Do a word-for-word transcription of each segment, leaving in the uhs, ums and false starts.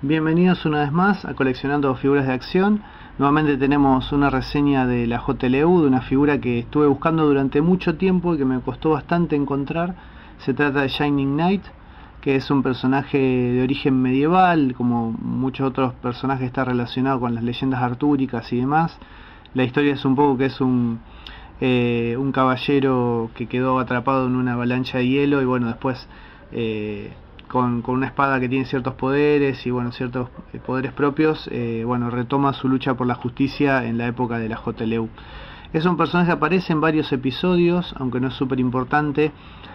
Bienvenidos una vez más a Coleccionando Figuras de Acción. Nuevamente tenemos una reseña de la J L U, de una figura que estuve buscando durante mucho tiempo y que me costó bastante encontrar. Se trata de Shining Knight, que es un personaje de origen medieval, como muchos otros personajes está relacionado con las leyendas artúricas y demás. La historia es un poco que es un, eh, un caballero que quedó atrapado en una avalancha de hielo y bueno, después... Eh, Con, con una espada que tiene ciertos poderes y bueno, ciertos poderes propios, eh, bueno, retoma su lucha por la justicia en la época de la J L U. Es un personaje que aparece en varios episodios, aunque no es súper importante.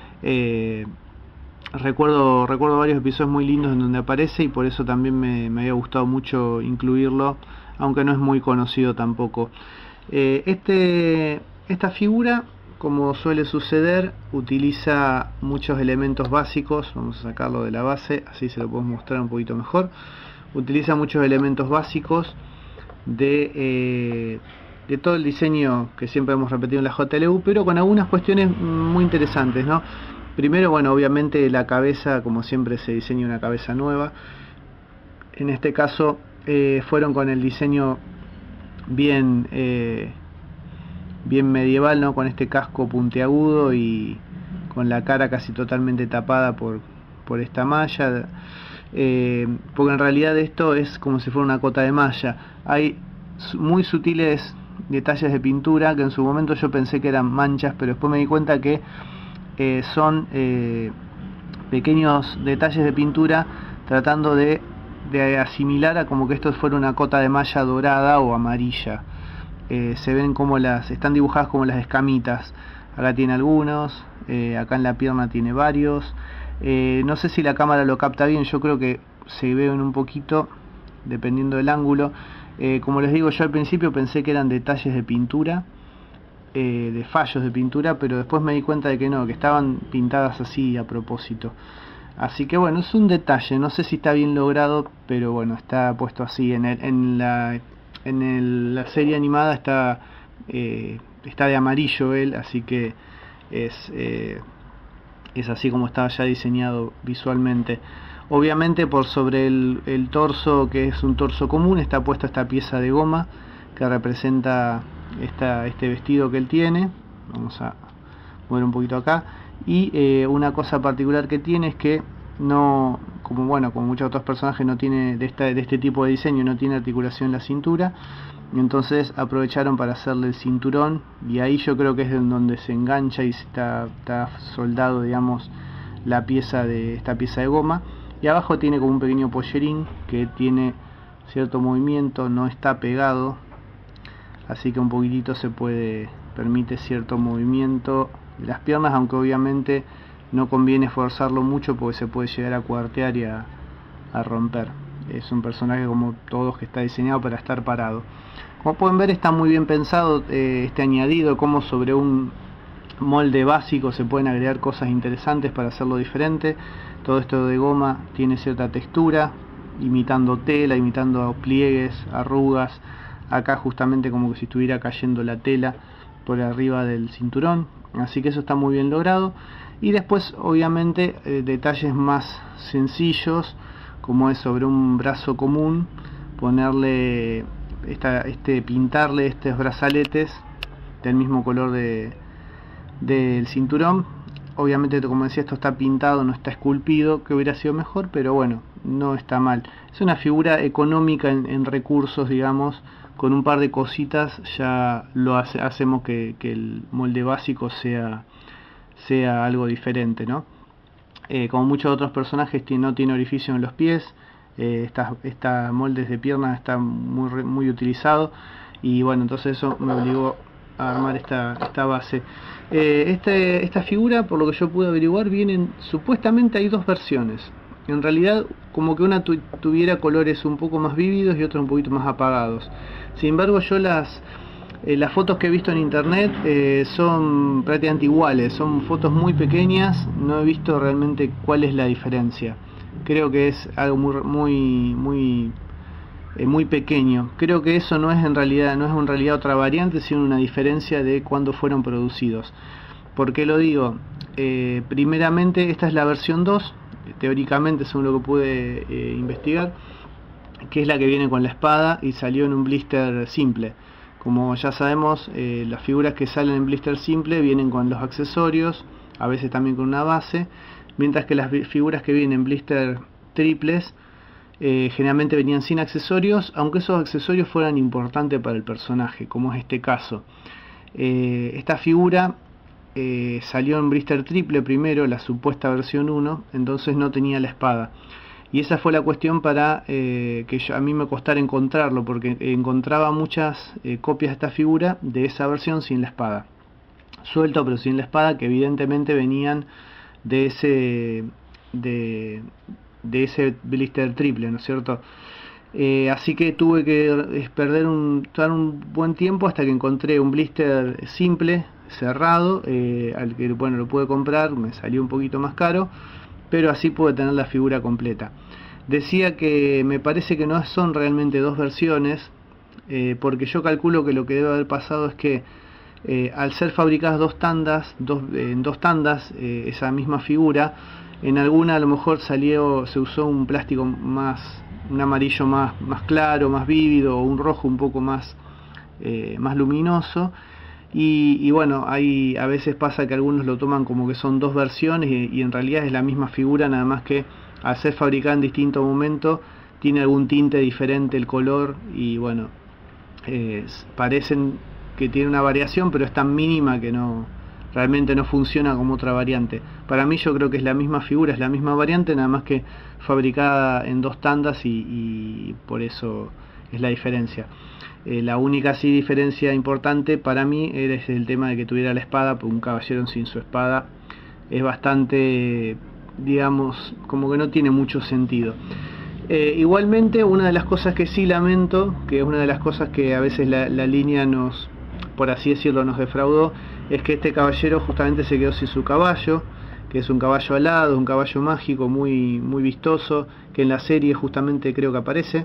Eh, recuerdo, recuerdo varios episodios muy lindos en donde aparece y por eso también me, me había gustado mucho incluirlo, aunque no es muy conocido tampoco. Eh, este, esta figura, como suele suceder, utiliza muchos elementos básicos. Vamos a sacarlo de la base, así se lo podemos mostrar un poquito mejor. Utiliza muchos elementos básicos de, eh, de todo el diseño que siempre hemos repetido en la J L U, pero con algunas cuestiones muy interesantes, ¿no? Primero, bueno, obviamente la cabeza, como siempre se diseña una cabeza nueva. En este caso eh, fueron con el diseño bien... Eh, bien medieval, ¿no? Con este casco puntiagudo y con la cara casi totalmente tapada por, por esta malla, eh, porque en realidad esto es como si fuera una cota de malla. Hay muy sutiles detalles de pintura que en su momento yo pensé que eran manchas, pero después me di cuenta que eh, son eh, pequeños detalles de pintura tratando de, de asimilar a como que esto fuera una cota de malla dorada o amarilla. Eh, se ven como las, están dibujadas como las escamitas. Acá tiene algunos, eh, acá en la pierna tiene varios. Eh, no sé si la cámara lo capta bien, yo creo que se ven un poquito, dependiendo del ángulo. Eh, como les digo, yo al principio pensé que eran detalles de pintura, eh, de fallos de pintura, pero después me di cuenta de que no, que estaban pintadas así a propósito. Así que bueno, es un detalle, no sé si está bien logrado, pero bueno, está puesto así en, el, en la... En el, la serie animada está eh, está de amarillo él, así que es, eh, es así como estaba ya diseñado visualmente. Obviamente por sobre el, el torso, que es un torso común, está puesta esta pieza de goma que representa esta, este vestido que él tiene. Vamos a mover un poquito acá. Y eh, una cosa particular que tiene es que no, como bueno, como muchos otros personajes, no tiene de, esta, de este tipo de diseño, no tiene articulación en la cintura, y entonces aprovecharon para hacerle el cinturón, y ahí yo creo que es en donde se engancha y está, está soldado, digamos, la pieza de esta pieza de goma. Y abajo tiene como un pequeño pollerín que tiene cierto movimiento, no está pegado, así que un poquitito se puede, permite cierto movimiento de las piernas, aunque obviamente no conviene forzarlo mucho porque se puede llegar a cuartear y a, a romper. Es un personaje como todos que está diseñado para estar parado. Como pueden ver, está muy bien pensado eh, este añadido, como sobre un molde básico se pueden agregar cosas interesantes para hacerlo diferente. Todo esto de goma tiene cierta textura, imitando tela, imitando pliegues, arrugas. Acá justamente como que si estuviera cayendo la tela por arriba del cinturón. Así que eso está muy bien logrado. Y después obviamente eh, detalles más sencillos, como es sobre un brazo común ponerle esta, este pintarle estos brazaletes del mismo color de del cinturón. Obviamente, como decía, esto está pintado, no está esculpido, que hubiera sido mejor, pero bueno, no está mal. Es una figura económica en, en recursos, digamos. Con un par de cositas ya lo hace, hacemos que, que el molde básico sea sea algo diferente, ¿no? Eh, como muchos otros personajes no tiene orificio en los pies, eh, esta, esta moldes de piernas está muy, muy utilizado, y bueno, entonces eso me obligó a armar esta, esta base. Eh, este, esta figura, por lo que yo pude averiguar, vienen, supuestamente hay dos versiones. En realidad, como que una tu, tuviera colores un poco más vívidos y otra un poquito más apagados. Sin embargo, yo las... Eh, las fotos que he visto en internet eh, son prácticamente iguales, son fotos muy pequeñas, no he visto realmente cuál es la diferencia. Creo que es algo muy muy muy eh, muy pequeño. Creo que eso no es en realidad no es en realidad otra variante, sino una diferencia de cuándo fueron producidos. ¿Por qué lo digo? Eh, primeramente, esta es la versión dos, teóricamente, según lo que pude eh, investigar. que es la que viene con la espada y salió en un blister simple. Como ya sabemos, eh, las figuras que salen en blister simple vienen con los accesorios, a veces también con una base, mientras que las figuras que vienen en blister triples eh, generalmente venían sin accesorios, aunque esos accesorios fueran importantes para el personaje, como es este caso. Eh, esta figura eh, salió en blister triple primero, la supuesta versión uno, entonces no tenía la espada. Y esa fue la cuestión para eh, que yo, a mí me costara encontrarlo, porque encontraba muchas eh, copias de esta figura de esa versión sin la espada. Suelto pero sin la espada, que evidentemente venían de ese de, de ese blister triple, ¿no es cierto? Eh, así que tuve que perder un, dar un buen tiempo hasta que encontré un blister simple, cerrado, eh, al que bueno, lo pude comprar, me salió un poquito más caro, pero así pude tener la figura completa. Decía que me parece que no son realmente dos versiones, eh, porque yo calculo que lo que debe haber pasado es que eh, al ser fabricadas dos tandas, dos, eh, en dos tandas, eh, esa misma figura, en alguna a lo mejor salió, se usó un plástico más, un amarillo más, más claro, más vívido, o un rojo un poco más, eh, más luminoso. Y, y bueno, hay, a veces pasa que algunos lo toman como que son dos versiones y, y en realidad es la misma figura, nada más que al ser fabricada en distinto momento tiene algún tinte diferente el color y bueno, eh, parecen que tiene una variación, pero es tan mínima que no realmente no funciona como otra variante. Para mí yo creo que es la misma figura, es la misma variante, nada más que fabricada en dos tandas y, y por eso es la diferencia. Eh, la única sí diferencia importante para mí era el tema de que tuviera la espada, porque un caballero sin su espada es bastante, digamos, como que no tiene mucho sentido. Eh, igualmente, una de las cosas que sí lamento, que es una de las cosas que a veces la, la línea nos, por así decirlo, nos defraudó, es que este caballero justamente se quedó sin su caballo, que es un caballo alado, un caballo mágico muy, muy vistoso, que en la serie justamente creo que aparece.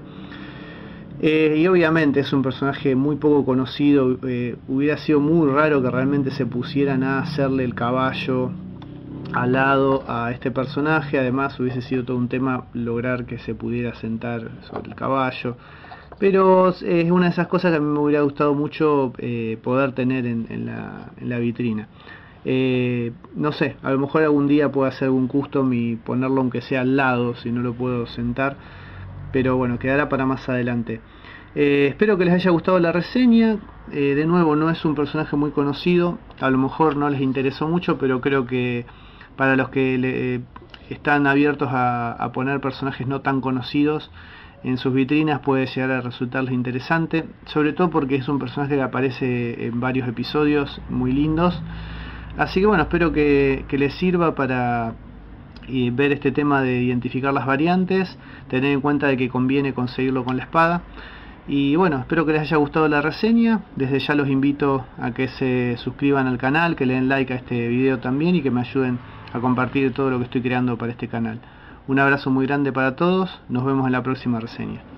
Eh, y obviamente es un personaje muy poco conocido, eh, hubiera sido muy raro que realmente se pusieran a hacerle el caballo alado a este personaje. Además hubiese sido todo un tema lograr que se pudiera sentar sobre el caballo, pero es una de esas cosas que a mí me hubiera gustado mucho eh, poder tener en, en, la, en la vitrina. Eh, no sé, a lo mejor algún día puedo hacer algún custom y ponerlo aunque sea al lado si no lo puedo sentar, pero bueno, quedará para más adelante. Eh, espero que les haya gustado la reseña. Eh, de nuevo, no es un personaje muy conocido, a lo mejor no les interesó mucho, pero creo que para los que le, eh, están abiertos a, a poner personajes no tan conocidos en sus vitrinas puede llegar a resultarles interesante, sobre todo porque es un personaje que aparece en varios episodios muy lindos. Así que bueno, espero que, que les sirva para y ver este tema de identificar las variantes, tener en cuenta de que conviene conseguirlo con la espada. Y bueno, espero que les haya gustado la reseña. Desde ya los invito a que se suscriban al canal, que le den like a este video también y que me ayuden a compartir todo lo que estoy creando para este canal. Un abrazo muy grande para todos, nos vemos en la próxima reseña.